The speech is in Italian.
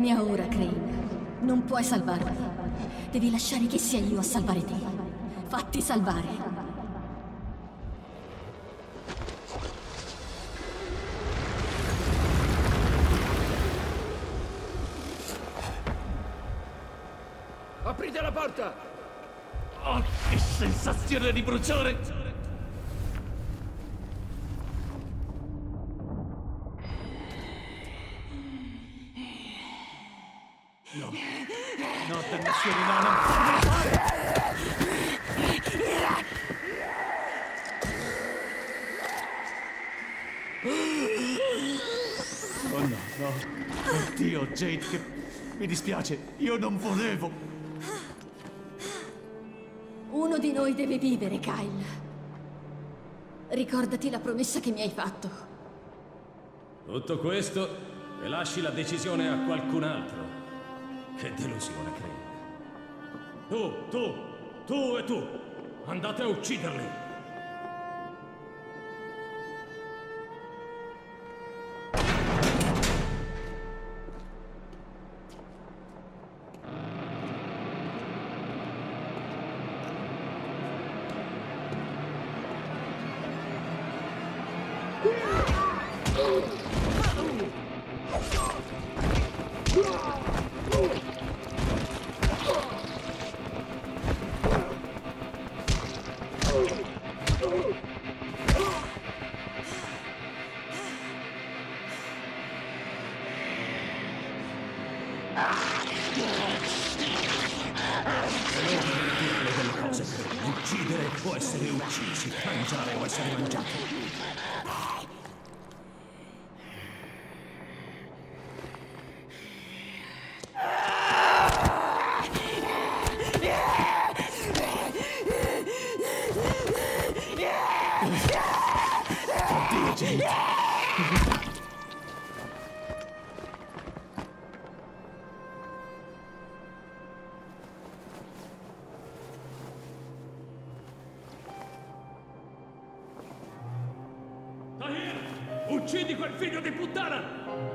Ora, Crane. Non puoi salvarmi. Devi lasciare che sia io a salvare te. Fatti salvare. Aprite la porta! Oh, che sensazione di bruciore! No, no, dannazione, no, non farmi fare! Oh no, no, oddio, Jade, che mi dispiace, io non volevo. Uno di noi deve vivere, Kyle. Ricordati la promessa che mi hai fatto. Tutto questo e lasci la decisione a qualcun altro. Che delusione, Crane. Tu e tu! Andate a ucciderli! Uccidere o essere uccisi, mangiare o essere mangiati. Oddio, gente. Tahir! Uccidi quel figlio di puttana!